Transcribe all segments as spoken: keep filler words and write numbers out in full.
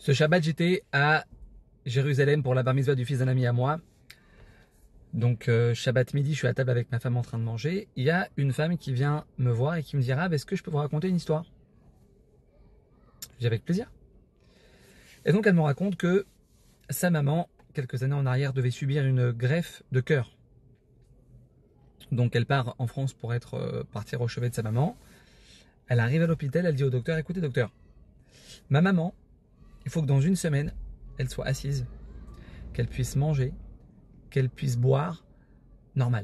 Ce Shabbat, j'étais à Jérusalem pour la bar mitzvah du fils d'un ami à moi. Donc euh, Shabbat midi, je suis à table avec ma femme en train de manger. Il y a une femme qui vient me voir et qui me dira, est-ce que je peux vous raconter une histoire? Je dis avec plaisir. Et donc elle me raconte que sa maman, quelques années en arrière, devait subir une greffe de cœur. Donc elle part en France pour être euh, partir au chevet de sa maman. Elle arrive à l'hôpital, elle dit au docteur, écoutez docteur, ma maman, il faut que dans une semaine, elle soit assise, qu'elle puisse manger, qu'elle puisse boire, normal.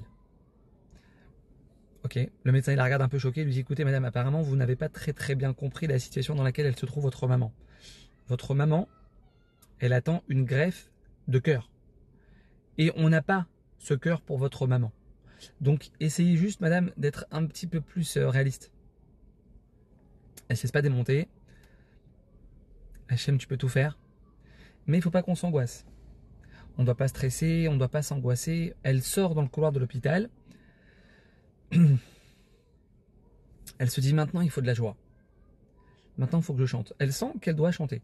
Ok, le médecin il la regarde un peu choqué, il lui dit, écoutez madame, apparemment vous n'avez pas très très bien compris la situation dans laquelle elle se trouve votre maman. Votre maman, elle attend une greffe de cœur. Et on n'a pas ce cœur pour votre maman. Donc essayez juste madame d'être un petit peu plus réaliste. Elle ne se laisse pas démonter. Hachem, tu peux tout faire. Mais il ne faut pas qu'on s'angoisse. On ne doit pas stresser, on ne doit pas s'angoisser. Elle sort dans le couloir de l'hôpital. Elle se dit maintenant il faut de la joie. Maintenant il faut que je chante. Elle sent qu'elle doit chanter.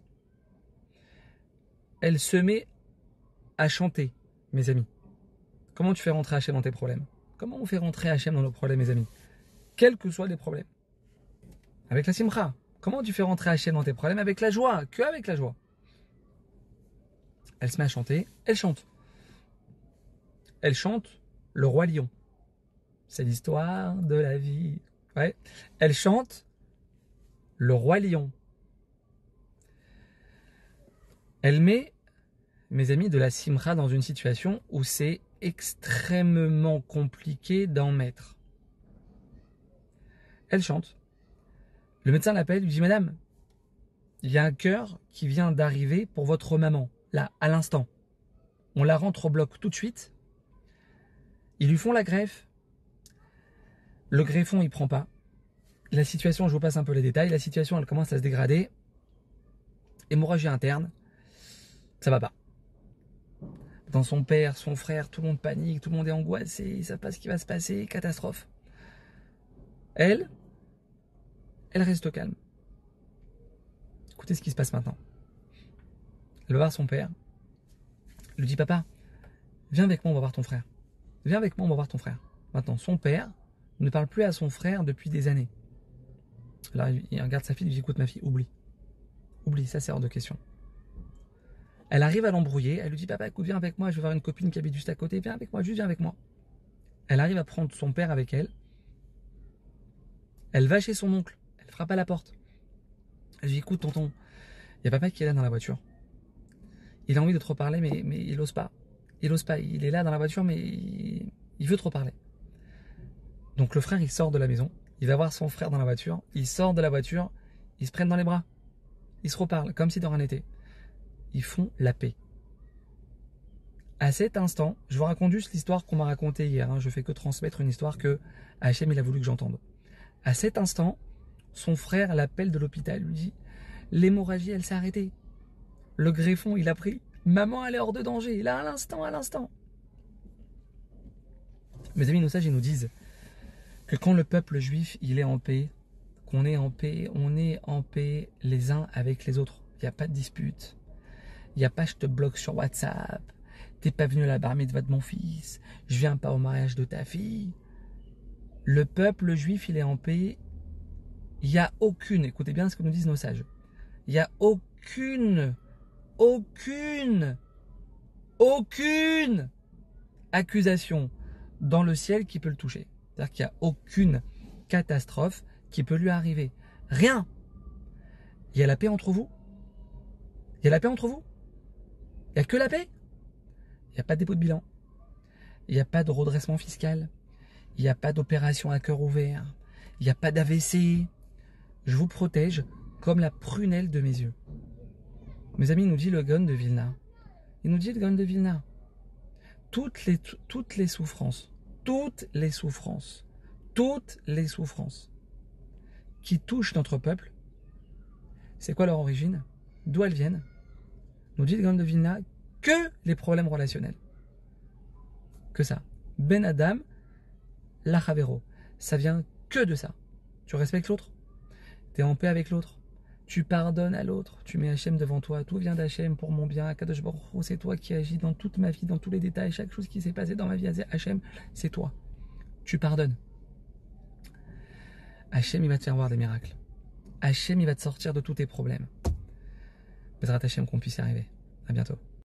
Elle se met à chanter, mes amis. Comment tu fais rentrer Hachem dans tes problèmes? Comment on fait rentrer Hachem dans nos problèmes, mes amis? Quels que soient les problèmes. Avec la simcha. Comment tu fais rentrer Hachem dans tes problèmes? Avec la joie, que avec la joie. Elle se met à chanter, elle chante. Elle chante le roi lion. C'est l'histoire de la vie. Ouais. Elle chante le roi lion. Elle met, mes amis, de la simcha dans une situation où c'est extrêmement compliqué d'en mettre. Elle chante. Le médecin l'appelle, lui dit, madame, il y a un cœur qui vient d'arriver pour votre maman, là, à l'instant. On la rentre au bloc tout de suite. Ils lui font la greffe. Le greffon, il prend pas. La situation, je vous passe un peu les détails, la situation, elle commence à se dégrader. Hémorragie interne, ça va pas. Dans son père, son frère, tout le monde panique, tout le monde est angoissé, ils ne savent pas ce qui va se passer, catastrophe. Elle, elle reste calme. Écoutez ce qui se passe maintenant. Elle va voir son père. Elle lui dit, papa, viens avec moi, on va voir ton frère. Viens avec moi, on va voir ton frère. Maintenant, son père ne parle plus à son frère depuis des années. Là, il regarde sa fille, il lui dit, écoute ma fille, oublie. Oublie, ça c'est hors de question. Elle arrive à l'embrouiller, elle lui dit, papa, écoute, viens avec moi, je vais voir une copine qui habite juste à côté, viens avec moi, juste viens avec moi. Elle arrive à prendre son père avec elle. Elle va chez son oncle, elle frappe à la porte. Elle lui dit, écoute tonton, il y a papa qui est là dans la voiture. Il a envie de te reparler, mais, mais il n'ose pas. Il n'ose pas, il est là dans la voiture, mais il, il veut te reparler. Donc le frère, il sort de la maison, il va voir son frère dans la voiture, il sort de la voiture, ils se prennent dans les bras. Ils se reparlent, comme si de rien n'était. Ils font la paix. À cet instant, je vous raconte juste l'histoire qu'on m'a racontée hier. Hein, je fais que transmettre une histoire que Hachem il a voulu que j'entende. À cet instant, son frère l'appelle de l'hôpital, lui dit, l'hémorragie, elle s'est arrêtée. Le greffon, il a pris. Maman, elle est hors de danger. Là, à l'instant, à l'instant. Mes amis, nos sages, ils nous disent que quand le peuple juif, il est en paix, qu'on est en paix, on est en paix les uns avec les autres. Il n'y a pas de dispute. Il n'y a pas je te bloque sur WhatsApp. T'es pas venu à la bar mitzvah de mon fils. Je viens pas au mariage de ta fille. Le peuple juif, il est en paix. Il n'y a aucune, écoutez bien ce que nous disent nos sages. Il n'y a aucune, aucune, aucune accusation dans le ciel qui peut le toucher. C'est-à-dire qu'il n'y a aucune catastrophe qui peut lui arriver. Rien. Il y a la paix entre vous. Il y a la paix entre vous. Il n'y a que la paix. Il n'y a pas de dépôt de bilan. Il n'y a pas de redressement fiscal. Il n'y a pas d'opération à cœur ouvert. Il n'y a pas d'A V C. Je vous protège comme la prunelle de mes yeux. Mes amis, il nous dit le Gaon de Vilna. Il nous dit le Gaon de Vilna. Toutes les, toutes les souffrances, toutes les souffrances, toutes les souffrances qui touchent notre peuple, c'est quoi leur origine? D'où elles viennent? Nous dit le Gaon de Vilna que les problèmes relationnels. Que ça. Ben Adam, la Chavero. Ça vient que de ça. Tu respectes l'autre. Tu es en paix avec l'autre. Tu pardonnes à l'autre, tu mets Hachem devant toi, tout vient d'Hachem pour mon bien, Kadosh Baruch Hu, c'est toi qui agis dans toute ma vie, dans tous les détails, chaque chose qui s'est passée dans ma vie, Hachem, c'est toi. Tu pardonnes. Hachem, il va te faire voir des miracles. Hachem, il va te sortir de tous tes problèmes. Bezrat Hachem, qu'on puisse y arriver. À bientôt.